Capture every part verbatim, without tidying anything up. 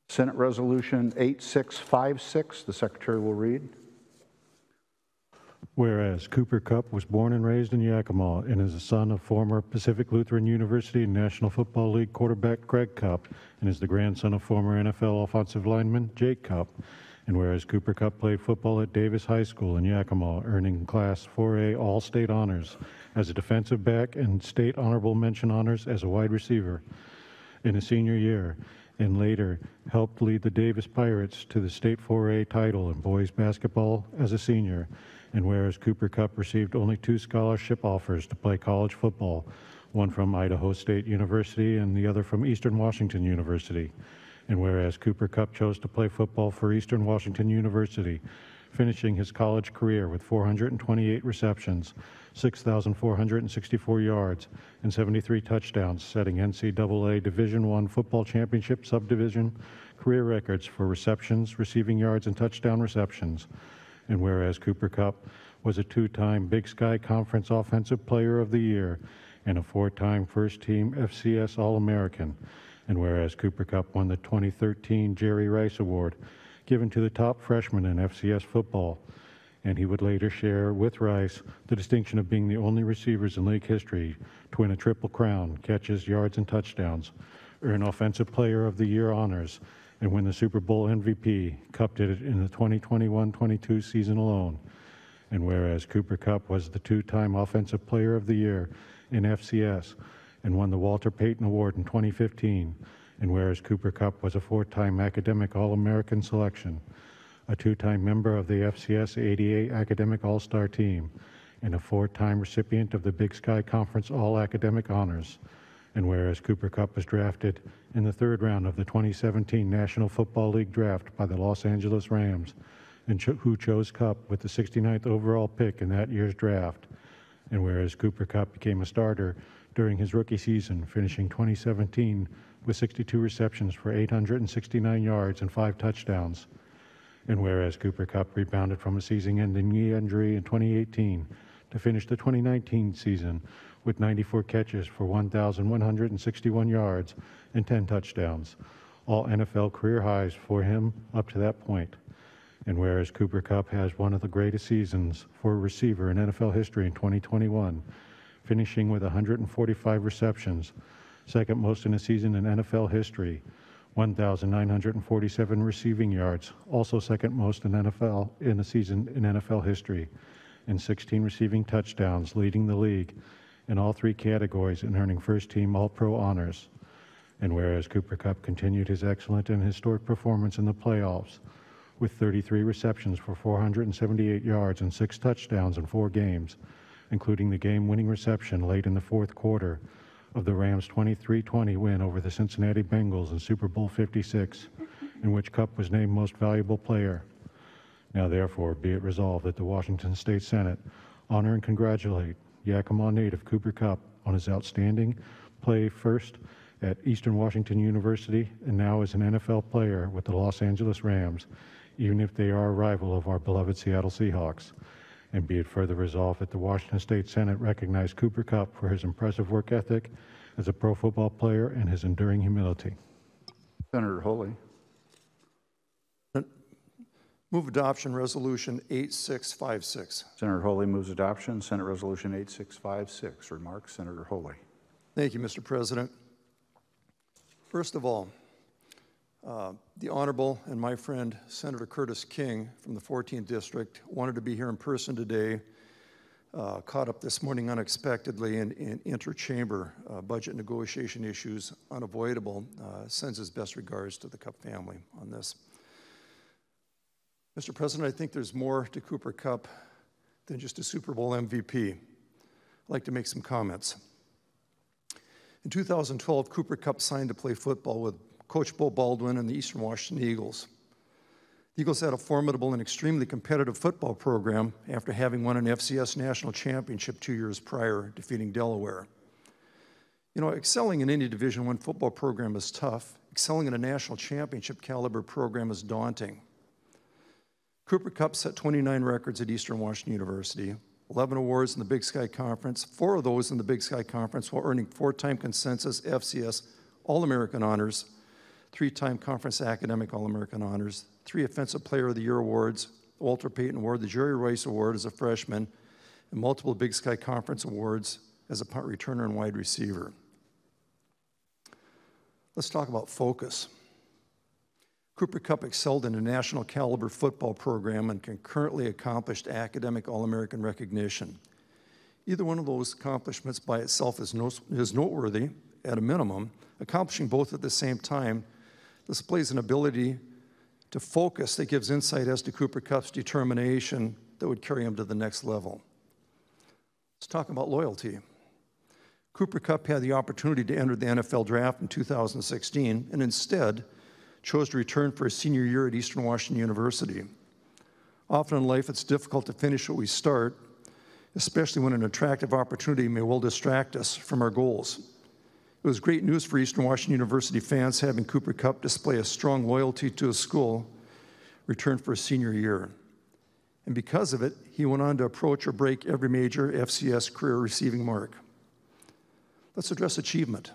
Senate Resolution eight six five six, the Secretary will read. Whereas Cooper Kupp was born and raised in Yakima and is the son of former Pacific Lutheran University and National Football League quarterback Greg Kupp and is the grandson of former N F L offensive lineman Jake Kupp. And whereas Cooper Kupp played football at Davis High School in Yakima, earning Class four A All-State honors as a defensive back and state honorable mention honors as a wide receiver in his senior year, and later helped lead the Davis Pirates to the state four A title in boys basketball as a senior. And whereas Cooper Kupp received only two scholarship offers to play college football, one from Idaho State University and the other from Eastern Washington University. And whereas Cooper Kupp chose to play football for Eastern Washington University, finishing his college career with four hundred twenty-eight receptions, six thousand four hundred sixty-four yards, and seventy-three touchdowns, setting N C double A Division I Football Championship Subdivision career records for receptions, receiving yards, and touchdown receptions. And whereas Cooper Kupp was a two-time Big Sky Conference Offensive Player of the Year and a four-time first-team F C S All-American. And whereas Cooper Kupp won the twenty thirteen Jerry Rice Award, given to the top freshman in F C S football, and he would later share with Rice the distinction of being the only receivers in league history to win a triple crown, catches, yards, and touchdowns, earn Offensive Player of the Year honors, and win the Super Bowl M V P. Kupp did it in the twenty twenty-one twenty-two season alone. And whereas Cooper Kupp was the two-time Offensive Player of the Year in F C S and won the Walter Payton Award in twenty fifteen, and whereas Cooper Kupp was a four-time Academic All-American selection, a two-time member of the F C S eighty-eight Academic All-Star Team, and a four-time recipient of the Big Sky Conference All-Academic Honors. And whereas Cooper Kupp was drafted in the third round of the twenty seventeen National Football League Draft by the Los Angeles Rams, and cho- who chose Kupp with the sixty-ninth overall pick in that year's draft. And whereas Cooper Kupp became a starter during his rookie season, finishing twenty seventeen with sixty-two receptions for eight hundred sixty-nine yards and five touchdowns. And whereas Cooper Kupp rebounded from a season-ending knee injury in twenty eighteen to finish the twenty nineteen season with ninety-four catches for one thousand one hundred sixty-one yards and ten touchdowns, all N F L career highs for him up to that point. And whereas Cooper Kupp has one of the greatest seasons for a receiver in N F L history in twenty twenty-one, finishing with one hundred forty-five receptions, second most in a season in N F L history, one thousand nine hundred forty-seven receiving yards, also second most in N F L in a season in N F L history, and sixteen receiving touchdowns, leading the league in all three categories and earning first-team All-Pro honors. And whereas Cooper Kupp continued his excellent and historic performance in the playoffs with thirty-three receptions for four hundred seventy-eight yards and six touchdowns in four games, including the game-winning reception late in the fourth quarter of the Rams' twenty-three twenty win over the Cincinnati Bengals in Super Bowl fifty-six, in which Kupp was named Most Valuable Player. Now therefore, be it resolved that the Washington State Senate honor and congratulate Yakima native Cooper Kupp on his outstanding play first at Eastern Washington University and now as an N F L player with the Los Angeles Rams, even if they are a rival of our beloved Seattle Seahawks. And be it further resolved that the Washington State Senate recognize Cooper Kupp for his impressive work ethic as a pro football player and his enduring humility. Senator Holy. Move adoption resolution eight six five six. Senator Holy moves adoption. Senate Resolution eight six five six. Remarks, Senator Holy. Thank you, Mister President. First of all, uh, the Honorable and my friend Senator Curtis King from the fourteenth District wanted to be here in person today, uh, caught up this morning unexpectedly in, in interchamber uh, budget negotiation issues unavoidable, uh, sends his best regards to the Kupp family on this. Mister President, I think there's more to Cooper Kupp than just a Super Bowl M V P. I'd like to make some comments. In two thousand twelve, Cooper Kupp signed to play football with Coach Bo Baldwin and the Eastern Washington Eagles. The Eagles had a formidable and extremely competitive football program after having won an F C S national championship two years prior, defeating Delaware. You know, excelling in any Division I football program is tough. Excelling in a national championship caliber program is daunting. Cooper Kupp set twenty-nine records at Eastern Washington University, eleven awards in the Big Sky Conference, four of those in the Big Sky Conference while earning four-time consensus F C S All-American honors, three-time Conference Academic All-American honors, three Offensive Player of the Year awards, the Walter Payton Award, the Jerry Rice Award as a freshman, and multiple Big Sky Conference awards as a punt returner and wide receiver. Let's talk about focus. Cooper Kupp excelled in a national caliber football program and concurrently accomplished academic All-American recognition. Either one of those accomplishments by itself is, no, is noteworthy at a minimum. Accomplishing both at the same time displays an ability to focus that gives insight as to Cooper Kupp's determination that would carry him to the next level. Let's talk about loyalty. Cooper Kupp had the opportunity to enter the N F L draft in two thousand sixteen and instead chose to return for his senior year at Eastern Washington University. Often in life, it's difficult to finish what we start, especially when an attractive opportunity may well distract us from our goals. It was great news for Eastern Washington University fans having Cooper Kupp display a strong loyalty to his school, return for his senior year. And because of it, he went on to approach or break every major F C S career receiving mark. Let's address achievement.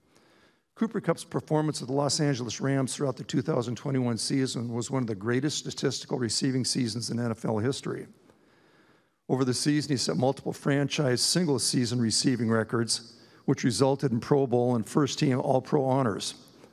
Cooper Kupp's performance of the Los Angeles Rams throughout the two thousand twenty-one season was one of the greatest statistical receiving seasons in N F L history. Over the season, he set multiple franchise single-season receiving records, which resulted in Pro Bowl and first-team All-Pro honors.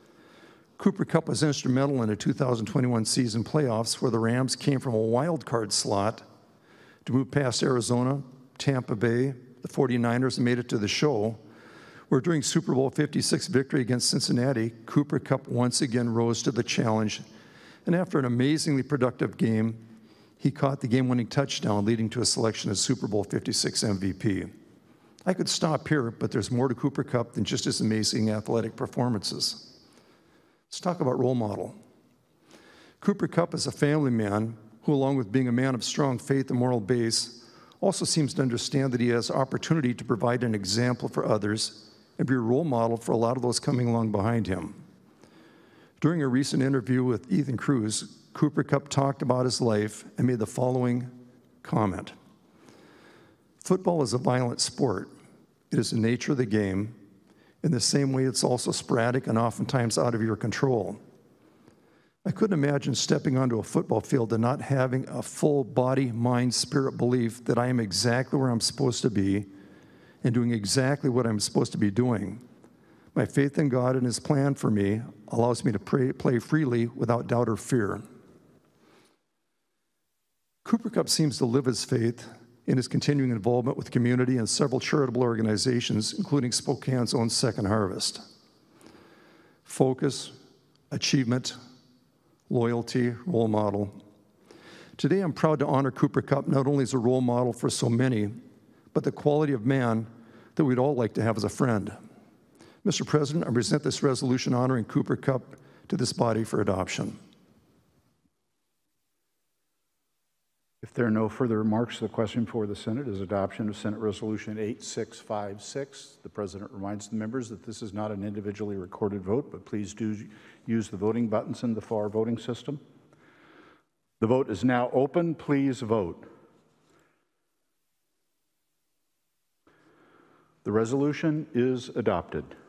Cooper Kupp was instrumental in the two thousand twenty-one season playoffs, where the Rams came from a wild card slot to move past Arizona, Tampa Bay, the forty-niners, and made it to the show, where during Super Bowl fifty-six victory against Cincinnati, Cooper Kupp once again rose to the challenge, and after an amazingly productive game, he caught the game-winning touchdown, leading to a selection as Super Bowl fifty-six M V P. I could stop here, but there's more to Cooper Kupp than just his amazing athletic performances. Let's talk about role model. Cooper Kupp is a family man who, along with being a man of strong faith and moral base, also seems to understand that he has opportunity to provide an example for others and be a role model for a lot of those coming along behind him. During a recent interview with Ethan Cruz, Cooper Kupp talked about his life and made the following comment. Football is a violent sport. It is the nature of the game. In the same way, it's also sporadic and oftentimes out of your control. I couldn't imagine stepping onto a football field and not having a full body, mind, spirit belief that I am exactly where I'm supposed to be and doing exactly what I'm supposed to be doing. My faith in God and His plan for me allows me to pray, play freely without doubt or fear. Cooper Kupp seems to live his faith in his continuing involvement with the community and several charitable organizations, including Spokane's own Second Harvest. Focus, achievement, loyalty, role model. Today, I'm proud to honor Cooper Kupp not only as a role model for so many, but the quality of man that we'd all like to have as a friend. Mister President, I present this resolution honoring Cooper Kupp to this body for adoption. If there are no further remarks, the question for the Senate is adoption of Senate Resolution eight six five six. The President reminds the members that this is not an individually recorded vote, but please do use the voting buttons in the F A R voting system. The vote is now open. Please vote. The resolution is adopted.